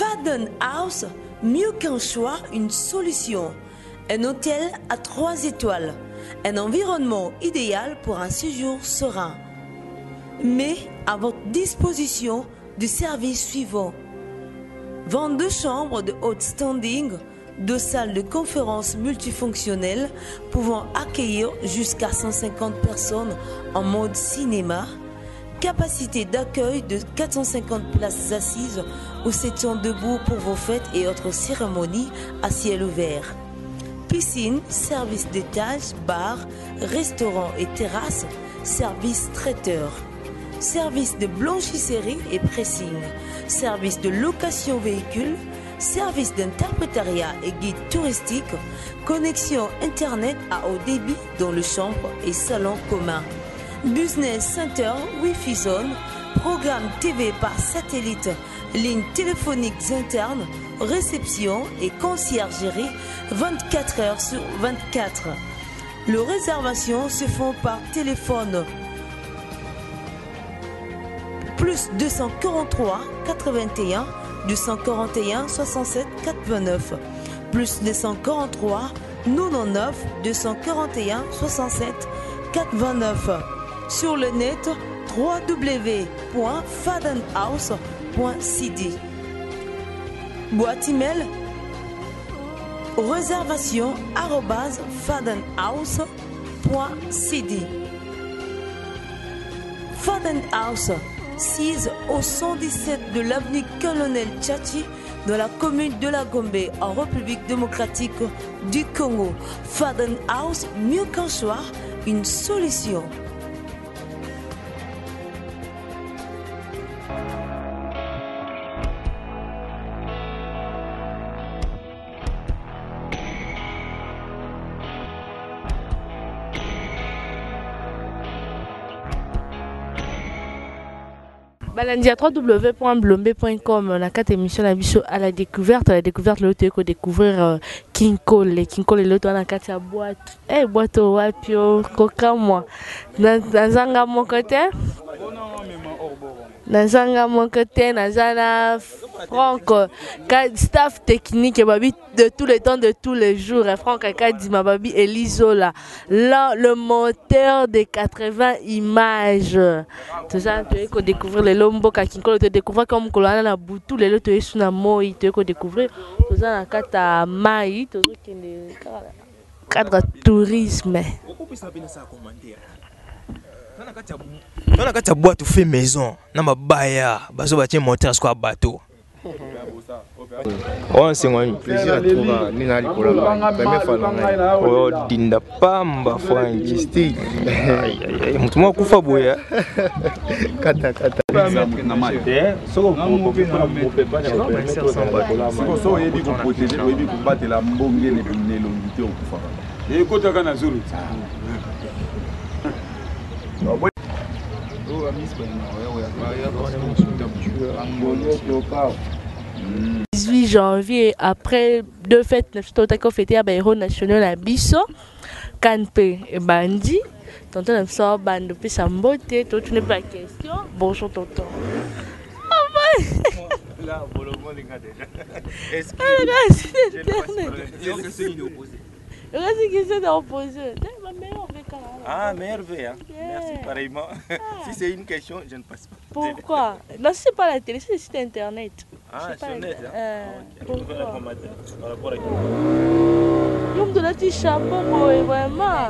Faden House, mieux qu'un choix, une solution. Un hôtel à 3 étoiles. Un environnement idéal pour un séjour serein. Mais à votre disposition des services suivants. 22 chambres de haute standing, 2 salles de conférences multifonctionnelles pouvant accueillir jusqu'à 150 personnes en mode cinéma. Capacité d'accueil de 450 places assises ou 700 debout pour vos fêtes et autres cérémonies à ciel ouvert. Piscine, service d'étage, bar, restaurant et terrasse, service traiteur. Service de blanchisserie et pressing. Service de location véhicule. Service d'interprétariat et guide touristique. Connexion internet à haut débit dans les chambres et salons communs. Business Center, Wi-Fi Zone, programme TV par satellite, lignes téléphoniques internes, réception et conciergerie 24 heures sur 24. Les réservations se font par téléphone. Plus 243 81 241 67 89. Plus 243 99 241 67 89. Sur le net www.fadenhouse.cd. Boîte email réservation@fadenhouse.cd. Faden House, 6 au 117 de l'avenue Colonel Tchachi dans la commune de la Gombe en République démocratique du Congo. Faden House, mieux qu'un choix, une solution. Balandi à www.blombe.com, la 4 émission à la découverte le que découvrir King Cole et l'autre dans la boîte. Boîte au wapio, coca moi. Dans mon côté. Nazanga mon côté, Nazana Franck, staff technique de tous les temps, de tous les jours. Franck dit ma babi Elisola. Là, le moteur de 80 images. Tout ça, tu peux découvrir les lombo kakinko, tu découvrir comme Kolana na Boutou, les lots sur na moi, tu peux découvrir tout ça dans kata Maï, tout ça qui est cadre tourisme. Dans la carte boîte fait maison, na mabaya, bazo bâtir moteur sur bateau. Oh, c'est un plaisir à trouver Nina Lipola. Oh, dinda pamba frangistique. Mutuma kufa boya. Kata. Le 18 janvier, après 2 fêtes, nous avons fêté à Héros National à Bisso, Canpe et Bandi. Tonton a fait un band depuis sa beauté. Toi, tu n'es pas question. Bonjour, tonton. Est-ce que c'est question d'opposer. Ah, merveille. Merci pareillement. Si c'est une question, je ne passe pas. Pourquoi? Non, c'est pas la télé, c'est le site internet. Ah, c'est net. Pourquoi? L'homme de la petite chapeau, vraiment.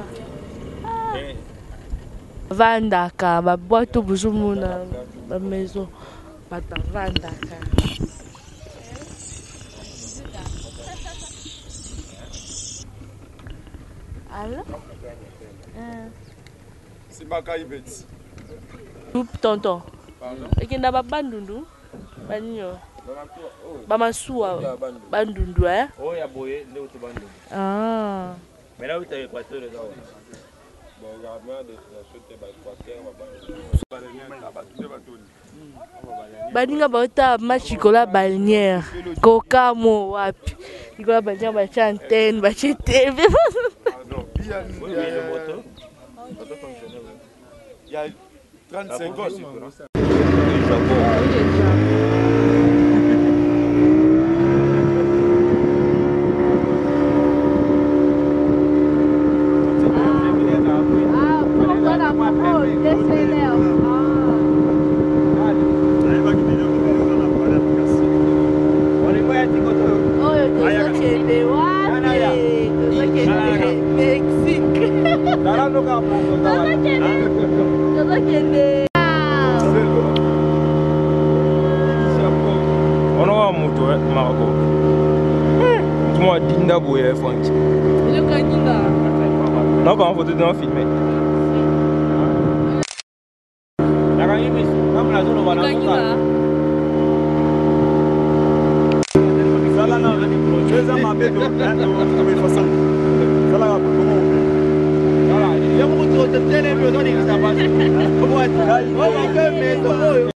Vandaka, ma boîte au bout de ma maison. Vandaka. Alors? C'est Bakaïbet. Tonton. Et qui n'a pas bandundu? Banyo. Bamasua. Bandundu, hein? Oh, il y a boyé, là où tu bandes. Ah. Mais là où tu as l'équateur, là. Baninga bauta machikola balnière. Coca mo wapi. Ikola balnière bacha antenne, bacha TV. Il y a 30 secondes. Marco. Tout le monde dinda boya Franck. Le canina. Non, quand on photo dans filmé. La canina, comme la zone on va la voir. Ça là non, je vais m'appeler de façon. Ça là voilà, il y a beaucoup de télé dans les ça passe. Comment être? On va faire mais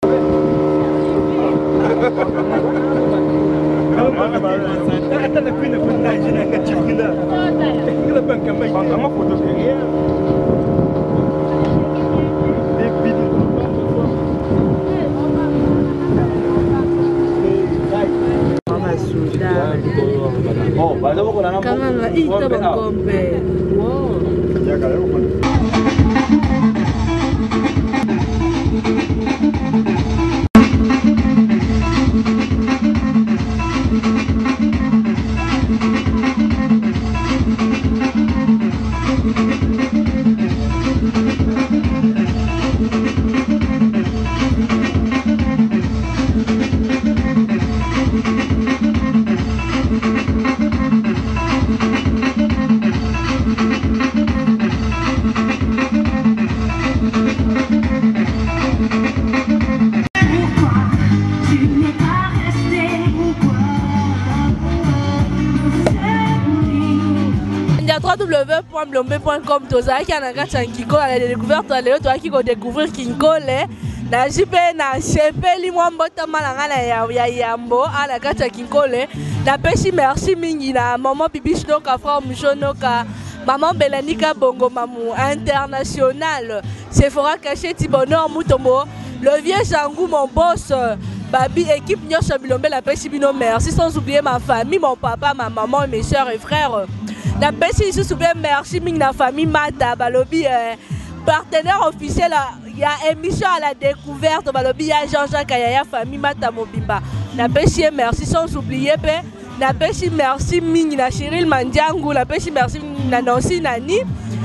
www.blombe.com tozalaki na kati ya Kinkole la découverte lelo toaki ko découvrir Kinkole na jipe na chepeli mwa mbotama na ngana ya yambo ala kati ya Kinkole na pesi merci mingi na maman Bibi Shnoka frère Mjonoka maman Belanika Bongo Mamu international Sephora Cacheti Bonheur Mutombo le vieux Jangou mon boss Babi équipe Nyosha Bilombe la pesi bino merci sans oublier ma famille mon papa ma maman mes soeurs et frères. La pêche ici souvent merci ming la famille Mata Balobi partenaire officiel il y a émission à la découverte Balobi il y a Jean-Jacques Ayaya famille Mata Mobimba. La pêche merci sans oublier la pêche merci ming la Cyril Mandiangu la pêche merci na Nancy Nani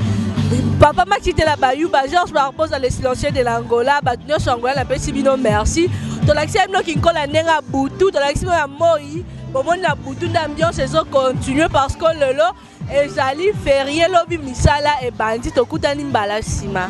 papa Maxite la Bayuba Georges Barbosa dans le silencieux de l'Angola Batunyo Sangola la pêche bino merci to l'accès no Kinkole nenga butu to l'accès ya moi bon la butu d'ambiance et ça continue parce que le lot et Zali férié lobi misala et bandit au kutani mbala sima.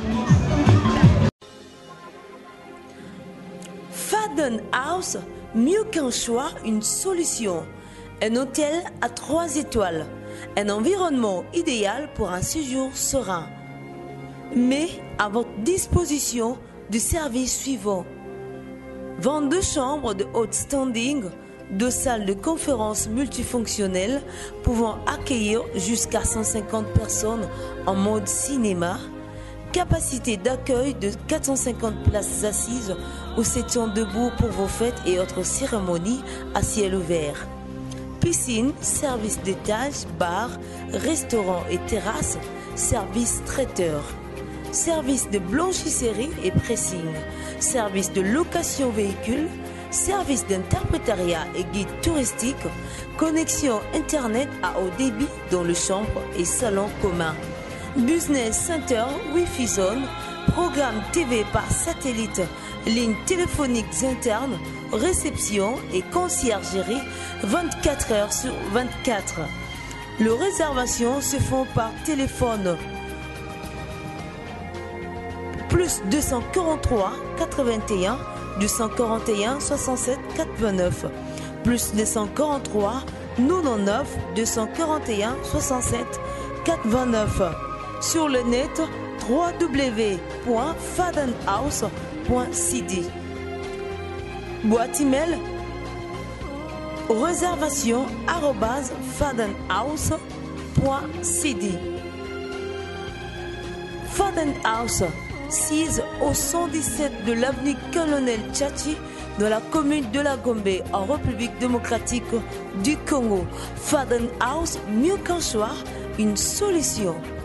Faden House, mieux qu'un choix, une solution. Un hôtel à 3 étoiles, un environnement idéal pour un séjour serein. Mais à votre disposition des services suivants. 22 chambres de haute standing, 2 salles de conférences multifonctionnelles pouvant accueillir jusqu'à 150 personnes en mode cinéma, capacité d'accueil de 450 places assises ou 700 debout pour vos fêtes et autres cérémonies à ciel ouvert. Piscine, service d'étage, bar, restaurant et terrasse, service traiteur. Service de blanchisserie et pressing, service de location véhicule, service d'interprétariat et guide touristique, connexion internet à haut débit dans les chambres et salons communs, business center, Wi-Fi zone, programme TV par satellite, lignes téléphoniques internes, réception et conciergerie 24 heures sur 24. Les réservations se font par téléphone plus 243 81 241 67 89 plus 243 99 241 67 89 sur le net www.fadenhouse.cd. Boîte email réservation@fadenhouse.cd. Faden House, 6 au 117 de l'avenue Colonel Tchachi dans la commune de la Gombe en République démocratique du Congo. Faden House, mieux qu'un soir, une solution.